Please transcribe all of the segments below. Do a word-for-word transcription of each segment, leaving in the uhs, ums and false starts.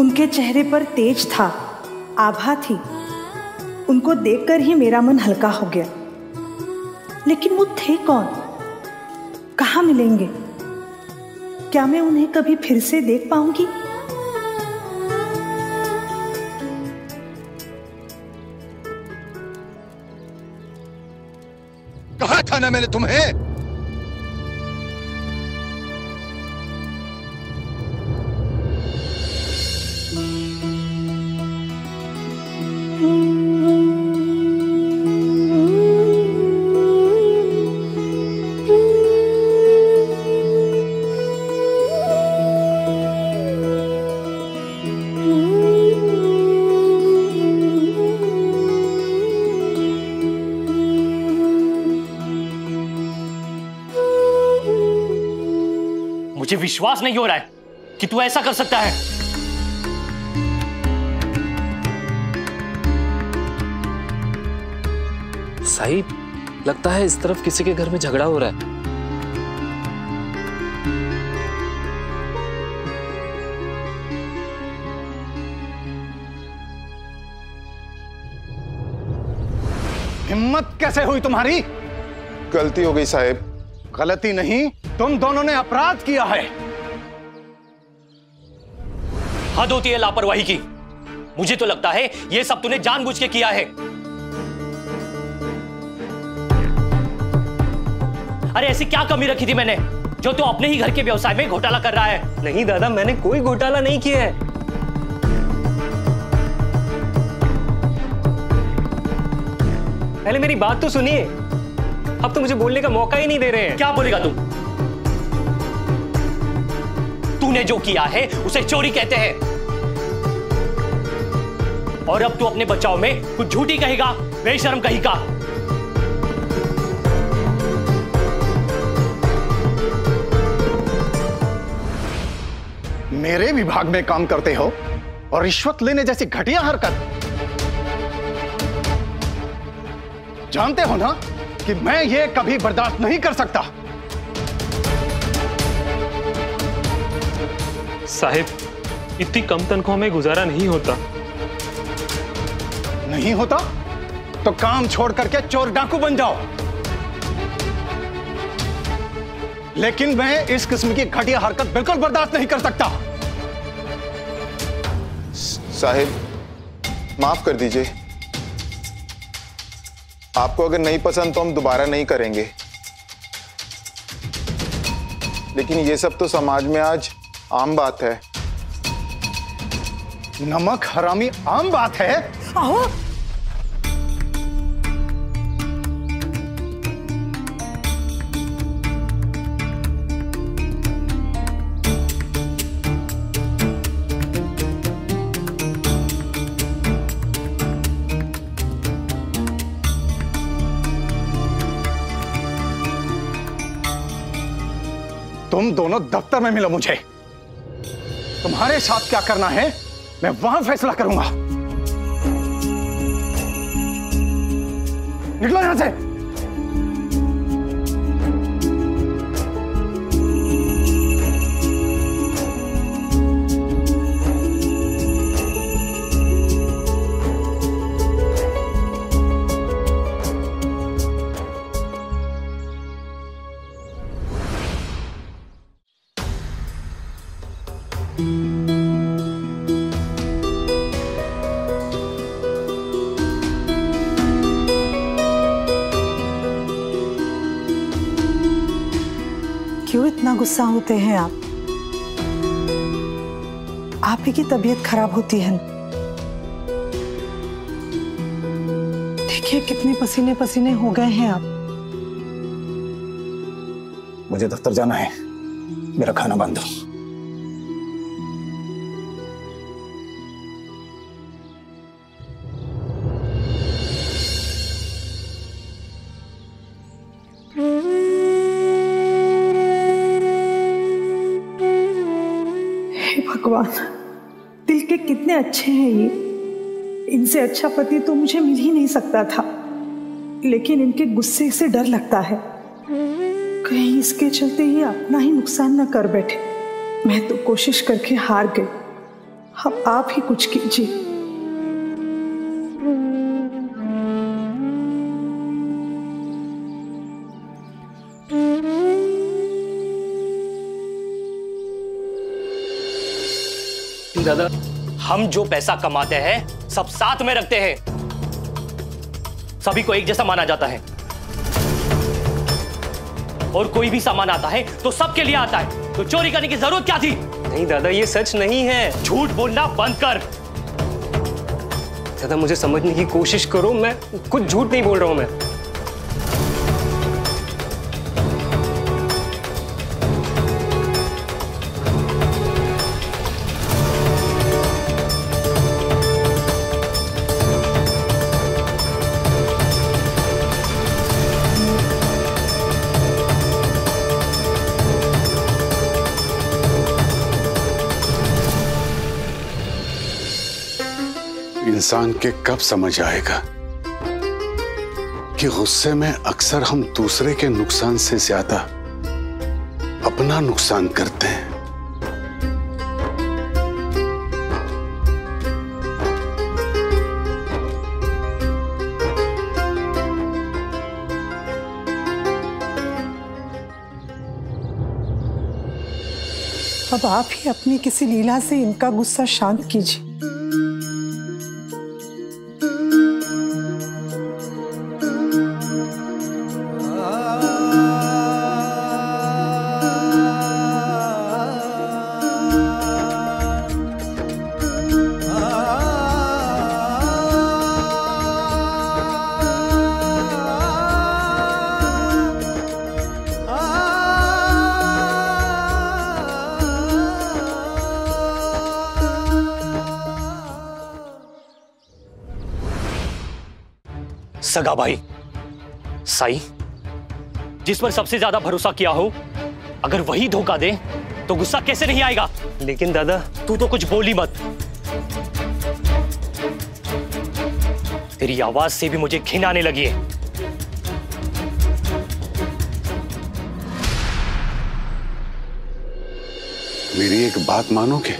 उनके चेहरे पर तेज था, आभा थी। उनको देखकर ही मेरा मन हल्का हो गया। लेकिन वो थे कौन? कहाँ मिलेंगे? क्या मैं उन्हें कभी फिर से देख पाऊंगी? कहा था ना मैंने तुम्हें? मुझे विश्वास नहीं हो रहा है कि तू ऐसा कर सकता है। साई, लगता है इस तरफ किसी के घर में झगड़ा हो रहा है। हिम्मत कैसे हुई तुम्हारी? गलती हो गई साहब। गलती नहीं, तुम दोनों ने अपराध किया है। हद होती है लापरवाही की। मुझे तो लगता है यह सब तूने जानबूझ के किया है। अरे ऐसी क्या कमी रखी थी मैंने जो तू अपने ही घर के व्यवसाय में घोटाला कर रहा है? नहीं दादा, मैंने कोई घोटाला नहीं किया है। पहले मेरी बात तो सुनिए। अब तो मुझे बोलने का मौका ही नहीं दे रहे हैं। क्या बोलेगा तुम? तूने जो किया है उसे चोरी कहते हैं। और अब तू अपने बचाव में कुछ झूठी कहेगा, बेशर्म कहेगा। मेरे विभाग में काम करते हो और रिश्वत लेने जैसी घटिया हरकत। जानते हो ना कि मैं ये कभी बर्दाश्त नहीं कर सकता। साहिब, इतनी कम तनख्वाह में गुजारा नहीं होता। नहीं होता तो काम छोड़ करके चोर डाकू बन जाओ। लेकिन मैं इस किस्म की घटिया हरकत बिल्कुल बर्दाश्त नहीं कर सकता। साहिब, माफ कर दीजिए। आपको अगर नहीं पसंद तो हम दोबारा नहीं करेंगे। लेकिन ये सब तो समाज में आज आम बात है। नमक हरामी आम बात है? आओ। तुम दोनों दफ्तर में मिलो मुझे। तुम्हारे साथ क्या करना है मैं वहां फैसला करूंगा। निकलो यहां से। क्यों इतना गुस्सा होते हैं आप? आप ही की तबीयत खराब होती है। देखिए कितने पसीने पसीने हो गए हैं आप। मुझे दफ्तर जाना है, मेरा खाना बंद हो। भगवान, दिल के कितने अच्छे हैं ये। इनसे अच्छा पति तो मुझे मिल ही नहीं सकता था। लेकिन इनके गुस्से से डर लगता है, कहीं इसके चलते ये अपना ही नुकसान न कर बैठे। मैं तो कोशिश करके हार गई। अब आप ही कुछ कीजिए। दादा, हम जो पैसा कमाते हैं सब साथ में रखते हैं, सभी को एक जैसा माना जाता है, और कोई भी सामान आता है तो सबके लिए आता है, तो चोरी करने की जरूरत क्या थी? नहीं दादा, ये सच नहीं है। झूठ बोलना बंद कर। दादा, मुझे समझने की कोशिश करो, मैं कुछ झूठ नहीं बोल रहा हूं मैं। इंसान के कब समझ आएगा कि गुस्से में अक्सर हम दूसरे के नुकसान से ज्यादा अपना नुकसान करते हैं। अब आप ही अपनी किसी लीला से इनका गुस्सा शांत कीजिए। सगा भाई साई, जिस पर सबसे ज्यादा भरोसा किया हो, अगर वही धोखा दे तो गुस्सा कैसे नहीं आएगा? लेकिन दादा, तू तो कुछ बोली मत। तेरी आवाज से भी मुझे घिन आने लगी है। मेरी एक बात मानोगे?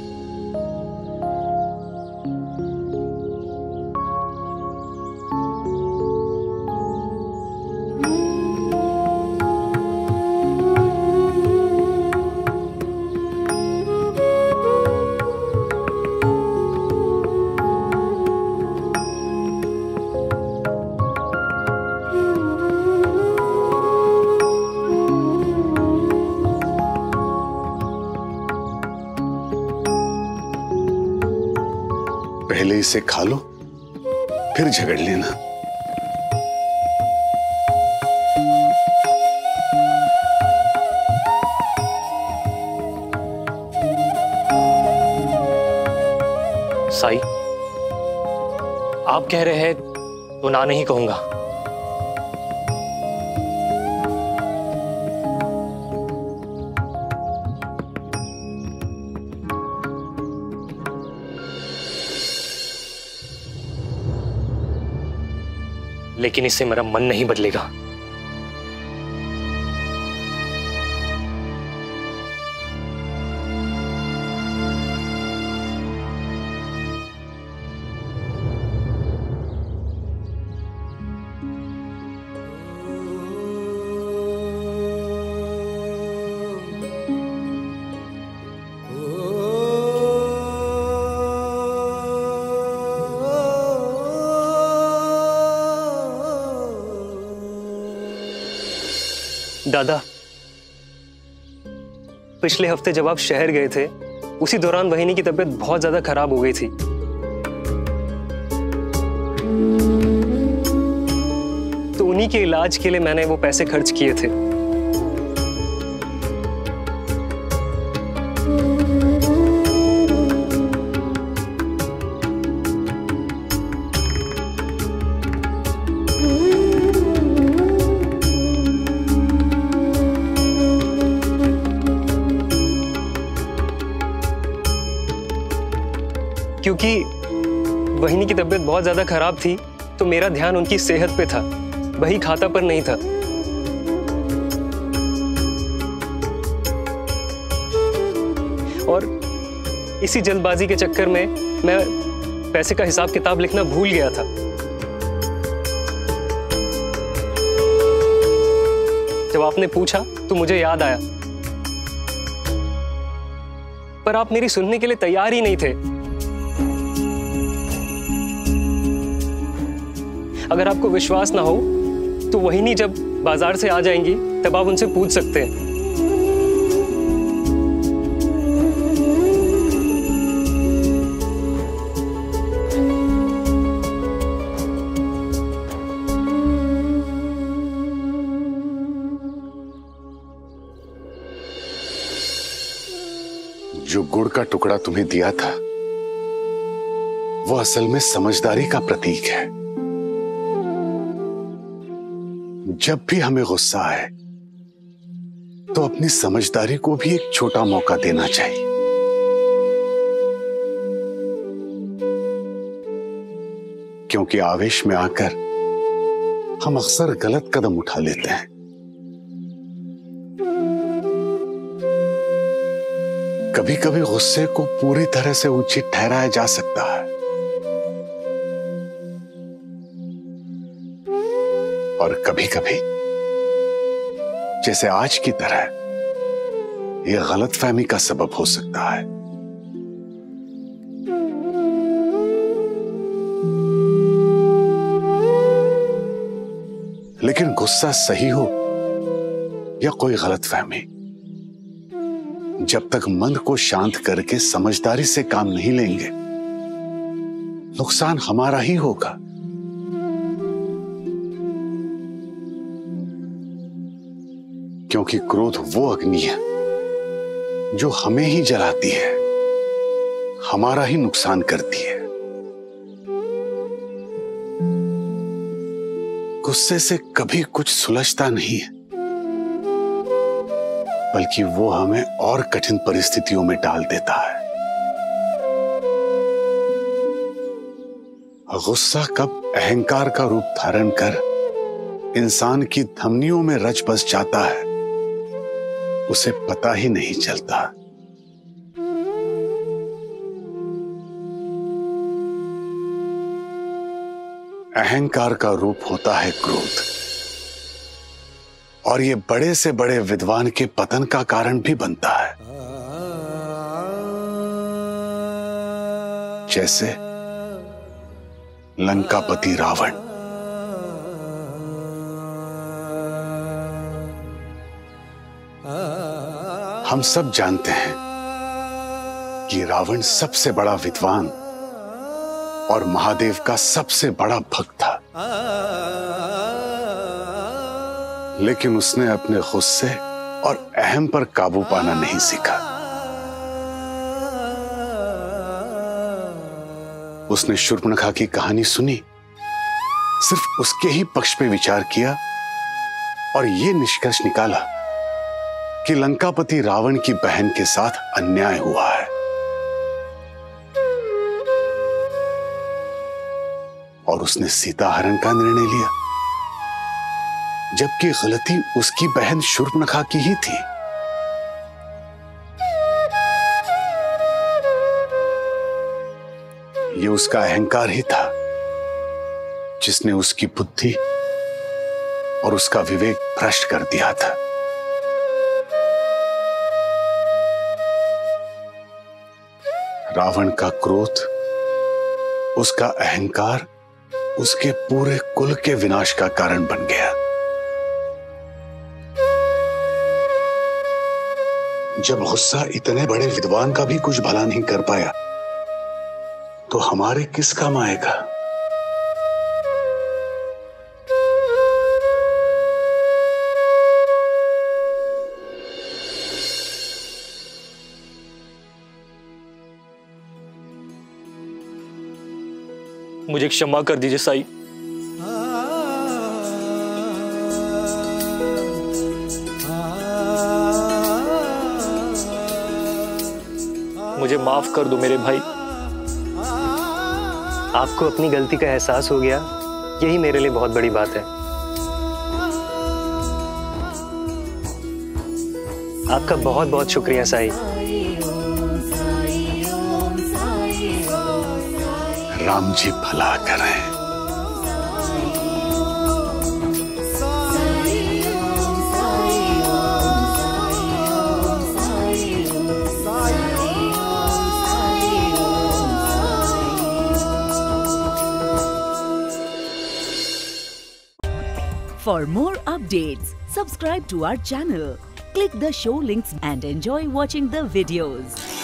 पहले इसे खा लो, फिर झगड़ लेना। साई, आप कह रहे हैं तो ना नहीं कहूंगा। लेकिन इससे मेरा मन नहीं बदलेगा। दादा, पिछले हफ्ते जब आप शहर गए थे, उसी दौरान वहिनी की तबीयत बहुत ज्यादा खराब हो गई थी। तो उन्हीं के इलाज के लिए मैंने वो पैसे खर्च किए थे। क्योंकि वहिनी की तबीयत बहुत ज्यादा खराब थी, तो मेरा ध्यान उनकी सेहत पे था, वही खाता पर नहीं था। और इसी जल्दबाजी के चक्कर में मैं पैसे का हिसाब किताब लिखना भूल गया था। जब आपने पूछा तो मुझे याद आया, पर आप मेरी सुनने के लिए तैयार ही नहीं थे। अगर आपको विश्वास ना हो तो वही जब बाजार से आ जाएंगी तब आप उनसे पूछ सकते हैं। जो गुड़ का टुकड़ा तुम्हें दिया था वो असल में समझदारी का प्रतीक है। जब भी हमें गुस्सा आए तो अपनी समझदारी को भी एक छोटा मौका देना चाहिए। क्योंकि आवेश में आकर हम अक्सर गलत कदम उठा लेते हैं। कभी कभी गुस्से को पूरी तरह से उचित ठहराया जा सकता है और कभी कभी जैसे आज की तरह यह गलतफहमी का सबब हो सकता है। लेकिन गुस्सा सही हो या कोई गलतफहमी, जब तक मन को शांत करके समझदारी से काम नहीं लेंगे नुकसान हमारा ही होगा। क्योंकि क्रोध वो अग्नि है जो हमें ही जलाती है, हमारा ही नुकसान करती है। गुस्से से कभी कुछ सुलझता नहीं है, बल्कि वो हमें और कठिन परिस्थितियों में डाल देता है। गुस्सा कब अहंकार का रूप धारण कर इंसान की धमनियों में रच बस जाता है उसे पता ही नहीं चलता। अहंकार का रूप होता है क्रोध, और ये बड़े से बड़े विद्वान के पतन का कारण भी बनता है। जैसे लंकापति रावण। हम सब जानते हैं कि रावण सबसे बड़ा विद्वान और महादेव का सबसे बड़ा भक्त था, लेकिन उसने अपने गुस्से और अहम पर काबू पाना नहीं सीखा। उसने शूर्पणखा की कहानी सुनी, सिर्फ उसके ही पक्ष पे विचार किया और यह निष्कर्ष निकाला कि लंकापति रावण की बहन के साथ अन्याय हुआ है, और उसने सीता हरण का निर्णय लिया, जबकि गलती उसकी बहन शूर्पणखा की ही थी। ये उसका अहंकार ही था जिसने उसकी बुद्धि और उसका विवेक भ्रष्ट कर दिया था। रावण का क्रोध, उसका अहंकार उसके पूरे कुल के विनाश का कारण बन गया। जब गुस्सा इतने बड़े विद्वान का भी कुछ भला नहीं कर पाया तो हमारे किस काम आएगा? मुझे क्षमा कर दीजिए साई। मुझे माफ कर दो मेरे भाई। आपको अपनी गलती का एहसास हो गया, यही मेरे लिए बहुत बड़ी बात है। आपका बहुत बहुत शुक्रिया साई। राम जी भला करें। For more updates, subscribe to our channel, click the show links and enjoy watching the videos.